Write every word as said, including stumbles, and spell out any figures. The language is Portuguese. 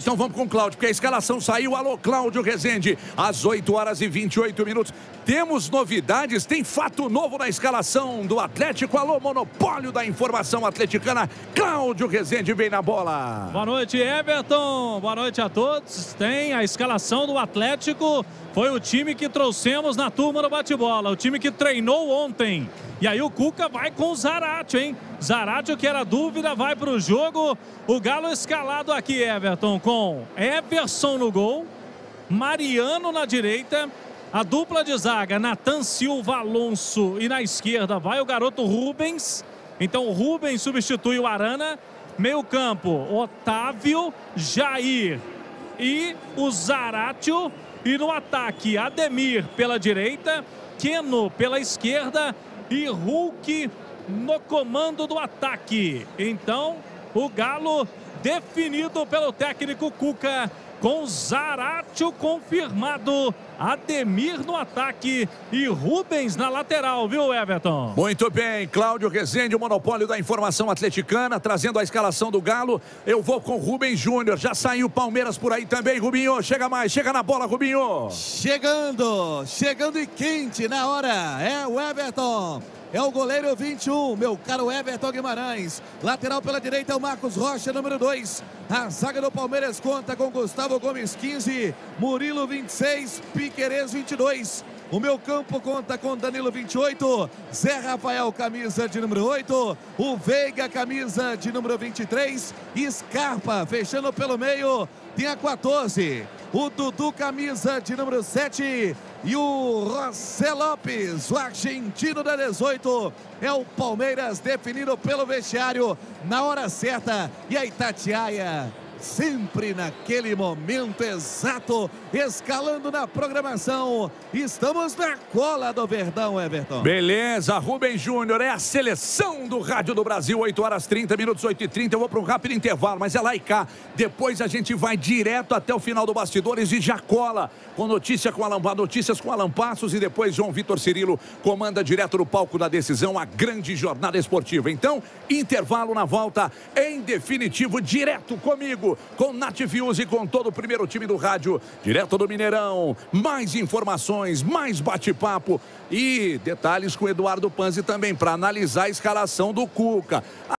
Então vamos com o Cláudio, porque a escalação saiu. Alô, Cláudio Rezende, às oito horas e vinte e oito minutos. Temos novidades, tem fato novo na escalação do Atlético. Alô, monopólio da informação atleticana, Cláudio Rezende vem na bola. Boa noite, Everton. Boa noite a todos. Tem a escalação do Atlético. Foi o time que trouxemos na turma do bate-bola. O time que treinou ontem. E aí o Cuca vai com o Zaratio, hein? Zaratio, que era dúvida, vai para o jogo. O Galo escalado aqui, Everton, com Everson no gol, Mariano na direita, a dupla de zaga, Nathan Silva, Alonso, e na esquerda vai o garoto Rubens. Então o Rubens substitui o Arana. Meio campo, Otávio, Jair e o Zaratio. E no ataque, Ademir pela direita, Keno pela esquerda e Hulk no comando do ataque. Então, o Galo definido pelo técnico Cuca, com Zaratio confirmado, Ademir no ataque e Rubens na lateral, viu, Everton? Muito bem, Cláudio Rezende, o monopólio da informação atleticana, trazendo a escalação do Galo. Eu vou com Rubens Júnior, já saiu o Palmeiras por aí também, Rubinho, chega mais, chega na bola, Rubinho. Chegando, chegando e quente na hora, é o Everton. É o goleiro vinte e um, meu caro Everton Guimarães. Lateral pela direita é o Marcos Rocha, número dois. A zaga do Palmeiras conta com Gustavo Gomes, quinze. Murilo, vinte e seis. Piquerez, vinte e dois. O meu campo conta com Danilo, vinte e oito. Zé Rafael, camisa de número oito. O Veiga, camisa de número vinte e três. Scarpa, fechando pelo meio, tem a quatorze. O Dudu, camisa de número sete. E o José Lopes, o argentino da dezoito. É o Palmeiras definido pelo vestiário na hora certa. E a Itatiaia, sempre naquele momento exato, escalando na programação. Estamos na cola do Verdão, Everton. Beleza, Rubens Júnior, é a seleção do Rádio do Brasil, oito horas trinta minutos, oito e trinta. Eu vou para um rápido intervalo, mas é lá e cá. Depois a gente vai direto até o final do Bastidores e já cola com notícia com Alan, notícias com Alan Passos, e depois João Vitor Cirilo comanda direto no palco da decisão a grande jornada esportiva. Então, intervalo na volta, em definitivo, direto comigo, com Nath Fius e com todo o primeiro time do rádio, direto do Mineirão. Mais informações, mais bate-papo e detalhes com Eduardo Panzi também para analisar a escalação do Cuca.